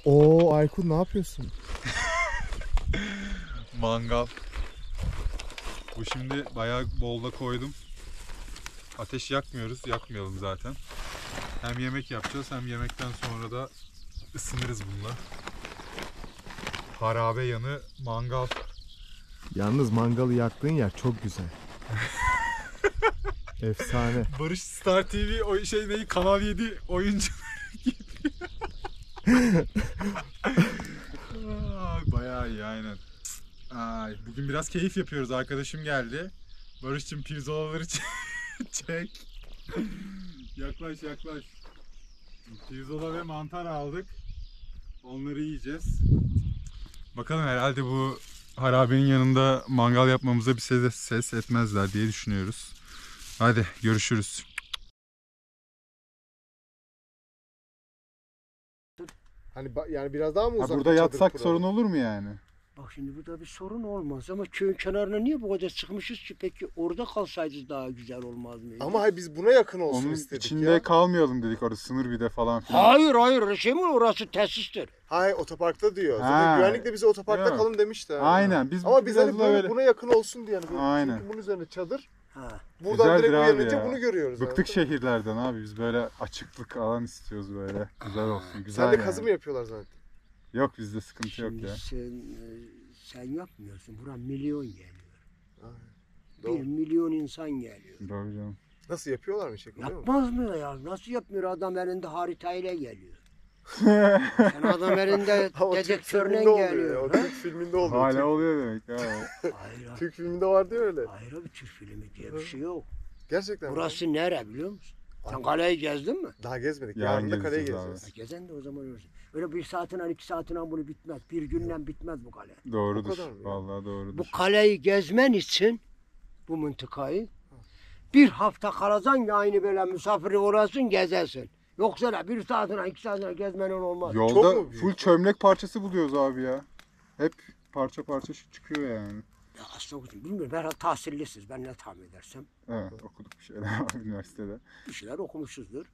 Oo Aykut, ne yapıyorsun? Mangal. Bu şimdi bayağı bolda koydum. Ateş yakmıyoruz. Yakmayalım zaten. Hem yemek yapacağız hem yemekten sonra da ısınırız bununla. Harabe yanı mangal. Yalnız mangalı yaktığın yer çok güzel. Efsane. Barış Star TV o şey neyi Kanal 7 oyuncu gibi. Bayağı iyi aynen. Ay, bugün biraz keyif yapıyoruz. Arkadaşım geldi. Barış'cığım pirzolaları çek. Yaklaş. Pirzola ve mantar aldık. Onları yiyeceğiz. Bakalım, herhalde bu harabenin yanında mangal yapmamıza bir ses etmezler diye düşünüyoruz. Hadi görüşürüz. Hani yani biraz daha mı uzak? Burada yatsak sorun olur mu yani? Bak şimdi burada bir sorun olmaz ama köyün kenarına niye bu kadar çıkmışız ki? Peki orada kalsaydı daha güzel olmaz mıydı? Ama hayır, biz buna yakın olsun Onun istedik içinde ya. kalmayalım dedik, orası sınır bir de falan filan. Hayır şey mi, orası tesistir. Hayır, otoparkta diyor. Ha. Zaten güvenlik de bize otoparkta Yok. kalın demişti. Aynen. Ama biz hani böyle buna yakın olsun diye. Yani. Aynen. Çünkü bunun üzerine çadır. Ha. Buradan Güzeldir direkt abi uyanınca ya. bunu görüyoruz. Bıktık yani. şehirlerden abi, biz böyle açıklık alan istiyoruz böyle. Güzel olsun. Güzel Sen de yani. kazı mı yapıyorlar zaten? Yok, bizde sıkıntı Şimdi yok ya. sen yapmıyorsun. Bura milyon geliyor. Doğru. 1 milyon insan geliyor. Doğru canım. Nasıl yapıyorlar mı? Biliyor musun? Yapmaz mı ya? Nasıl yapmıyor? Adam elinde haritayla geliyor. Sen adam elinde Ha, o Türk dedektörle filminde oluyor ya, geliyor. o ha? Türk filminde oluyor. Hala oluyor demek ya. Hayır, Türk filminde vardı ya öyle. hayır abi, Türk filmi diye bir şey yok. Gerçekten mi? Burası nere biliyor musun? Sen kaleyi gezdin mi? Daha gezmedik. Yarın Yarın da kaleye gezeceğiz gezeceğiz. Gezen de o zaman ölürsün. Öyle bir saatinden 2 saatinden bunu bitmez. Bir günden bitmez bu kale. Doğrudur. O kadar mı ya? Vallahi doğrudur. Bu kaleyi gezmen için bu mıntıkayı bir hafta kalacaksın ya, aynı böyle misafiri orasın gezersin. Yoksa da 1 saatine 2 saatine gezmenin olmaz. Yolda Çok mu büyük? full çömlek parçası buluyoruz abi ya. Hep parça çıkıyor yani. Ya aslında bilmiyorum, herhalde tahsillisiz, ben ne tahmin edersem. Evet, okuduk bir şeyler üniversitede. Bir şeyler okumuşuzdur.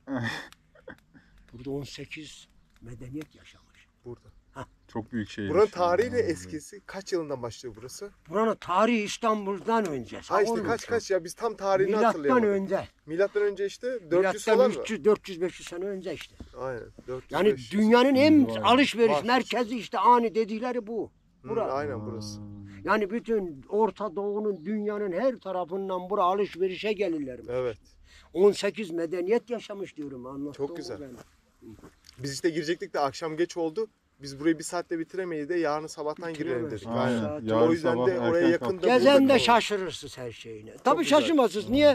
Burada 18 medeniyet yaşamış. Burada. Çok büyük şehir. Buranın şu tarihi an. de eskisi. Kaç yılından başlıyor burası? Buranın tarihi İstanbul'dan önce. Ha işte kaç ya, biz tam tarihini hatırlayamadık. Milattan önce. Milattan önce işte 400 Milattan falan mı? 400-500 sene önce işte. Aynen 400 Yani 500. dünyanın en Vay. alışveriş Var. merkezi işte ani dedikleri bu. Bura. Aynen burası. Yani bütün Orta Doğu'nun, dünyanın her tarafından buraya alışverişe gelirler. Evet. 18 medeniyet yaşamış diyorum, anlattım. Çok güzel. Biz işte girecektik de akşam geç oldu. Biz burayı bir saatte bitiremeyiz de yarın sabahtan girelim dedik. Bitiremeyiz. Aynen. Aynen. Yarın O yüzden sabah de oraya erken yakın da kalk. burada Gezen de kalalım. şaşırırsınız her şeyine. Tabii güzel. şaşırmazsınız. Niye?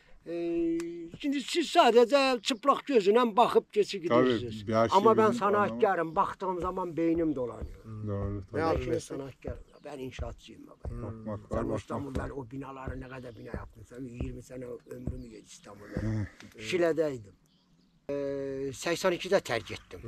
Şimdi siz sadece çıplak gözüne bakıp geçip gidiyorsunuz. Tabii, bir her şeyi Ama ben bilip sanatkarım. Baktığım zaman beynim dolanıyor. Doğru. Ne Tabii. abi Ben şimdi meslek? sanatkarım. Ben inşaatçıyım baba. Bak, Sen İstanbul'da o binaları ne kadar bina yaptın? Sen 20 sene ömrümü geçti İstanbul'da. Şile'deydim. 82'de terk ettim.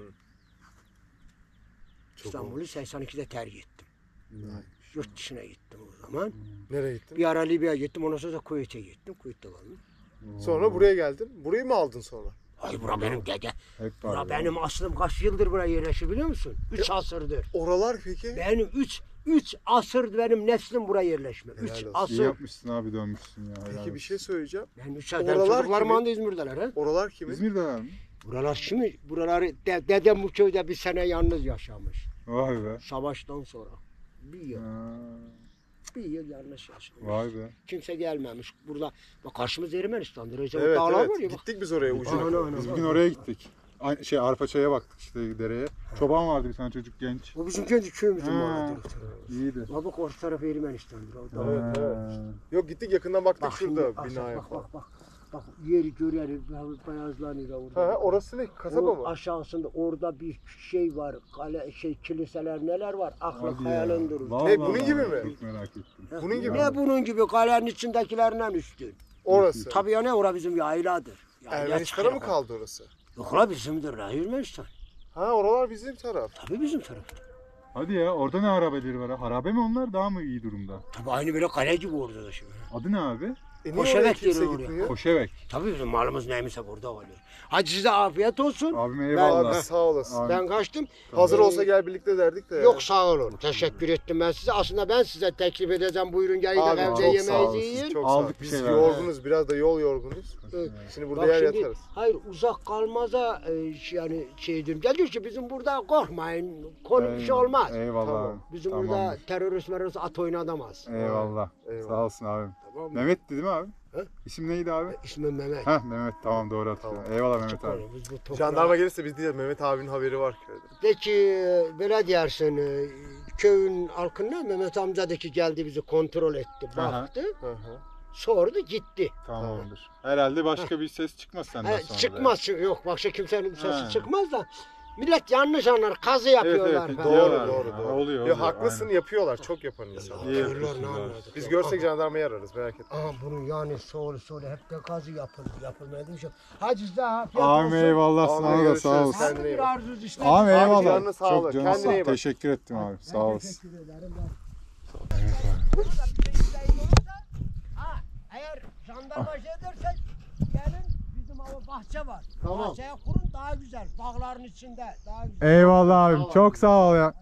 İstanbul'u 82'de terk ettim. Yurt dışına gittim o zaman. Nereye gittin? Bir ara Libya'ya gittim, ondan sonra da Kuveyt'e gittim. Kuveyt'te kaldım. Sonra buraya geldin. Burayı mı aldın sonra? Hayır, bura benim dede. Hep var. Bura ya. benim aslım, kaç yıldır buraya yerleşiyor biliyor musun? 3 asırdır. Oralar peki? Benim 3 asır benim neslim buraya yerleşme. 3 olsun. İyi asır. yapmışsın abi, dönmüşsün ya. Peki bir şey söyleyeceğim. Ben 3 Oralar asır. Çocuklarım kimin? anda İzmir'deler ha. Oralar kimin? İzmir'de mi? Buralar şimdi, buraları dedem bu köyde bir sene yalnız yaşamış. Vay be. Savaştan sonra. Bir yıl. Ha, Bir yıl yalnız yaşamış. vay be. Kimse gelmemiş. Burada bak, karşımız Ermenistan'dır. Recep Evet dağlar var ya evet. bak. Gittik biz oraya ucuna. Ana. Biz bugün oraya gittik. Arpaçay'a baktık işte, dereye. Çoban vardı bir tane, çocuk genç. Bu bizim kendi köyümüzün Ha. malı. İyiydi. Bak orta tarafı Ermenistan'dır. O da. Evet, evet. Yok gittik yakından baktık Bak şimdi, şurada binaya. bak. Bak yeri görüyoruz, beyazlanıyor orada. Ha, orası ne? Kasaba O mı? aşağısında orada bir şey var, kale, kiliseler neler var, aklı Hadi ya. hayalin durur. Vallahi bunun gibi mi? Çok merak ettim. Bunun gibi. Ne bunun gibi, kalenin içindekilerinden üstün. Orası. Tabii ya, ne ora bizim yayladır. Yayla Ermenistan'a mı çıkıyor. kaldı orası? Yok la, bizimdir la, Ermenistan. Ha, oralar bizim taraf. Tabii bizim tarafta. Hadi ya, orada ne harabeleri var? Harabe mi onlar, daha mı iyi durumda? Tabii aynı böyle kale gibi orada da şimdi. Adı ne abi? niye Koşarak oraya kimse geliyor oraya. gitmiyor? Koşevek. Tabii bizim malımız neymişse burada oluyor. Hadi size afiyet olsun. Abim Abi eyvallah. sağ olasın. Abi. Ben kaçtım. Hazır Ee, olsa gel birlikte derdik de. Yok sağ olun. Teşekkür ettim ben size. Aslında ben size teklif edeceğim. Buyurun gelin Abi de çok evde sağ yemeğinizi olasın. yiyin. Çok sağ ol. Aldık bir Biz şeyler. yorgunuz, biraz da yol yorgunuz. Evet. Şimdi burada Bak yer şimdi, yatarız. hayır uzak kalmaza yani şey diyorum. Geliyor ki bizim burada korkmayın. Konu bir şey olmaz. Eyvallah Tamam. abi. Bizim Tamamdır. burada terörist merörist at oynadamaz. Eyvallah. Eyvallah. Sağ olsun abim. Tamam mı? Mehmet'ti değil mi abi? He? İsim neydi abi? İsmim Mehmet. Heh Mehmet tamam doğru hatırlıyorum. Eyvallah Mehmet abi. Biz bu toprağa- Jandarma gelirse biz değil, Mehmet abinin haberi var köyde. De ki böyle dersin köyün halkına Mehmet amcadaki geldi bizi kontrol etti. Aha. Baktı. Hı hı. Sordu gitti. Tamamdır. Herhalde başka bir ses çıkmaz senden sonra. Çıkmaz. Yok başka kimsenin sesi Ha. çıkmaz da millet yanlış anlar. Kazı yapıyorlar. evet, falan. Doğru, Diyorlar doğru, ya. doğru. Oluyor, Yo, oluyor, haklısın, aynen. yapıyorlar. Çok yapan insanlar. İyi Körler ne yapıyorsunuz abi. anladık Biz ya. görsek jandarmayı ararız, merak etme. Aha bunun yani solu hep de kazı yapılmaya demiş. Hadi size afiyet Abim olsun. eyvallah Abi, sana da görüşürüz. sağ olasın. Kendine Hadi iyi bir bak. arzu işte. Abi eyvallah. canına sağlık. Çok canı Kendine sağ iyi bak. Teşekkür ettim abi. Sağ olasın. Teşekkür ederim. Ha, eğer jandarma şey edersek gelin bizim o bahçe var. Tamam. Bahçeye kurun daha güzel. Bağların içinde daha güzel. Eyvallah abim. Çok sağ ol ya.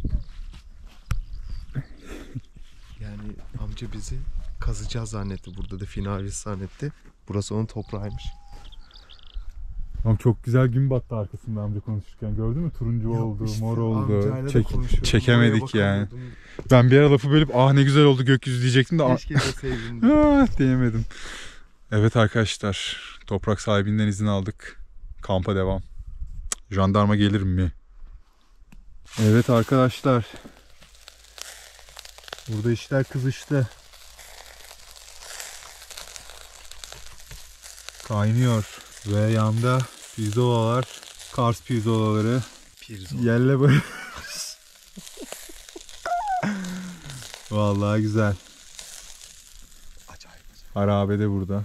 Yani amca bizi kazacağız zannetti. Burada da finalist zannetti. Burası onun toprağıymış. Ama çok güzel gün battı arkasında amca konuşurken. Gördün mü? Turuncu oldu, mor oldu. Çekemedik yani. Ben bir ara lafı bölüp ne güzel oldu gökyüzü diyecektim de Keşke deseydin. diyemedim. Evet arkadaşlar. Toprak sahibinden izin aldık. Kampa devam. Jandarma gelir mi? Evet arkadaşlar. Burada işler kızıştı. Kaynıyor. Ve yanda pirzolalar, Kars pirzolaları. Yerle böyle. Vallahi güzel. Acayip. Harabe de burada.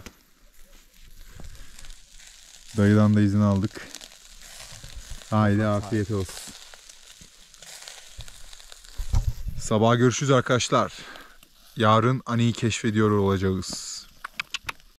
Dayıdan da izin aldık. Haydi afiyet olsun. Sabah görüşürüz arkadaşlar. Yarın Ani'yi keşfediyor olacağız.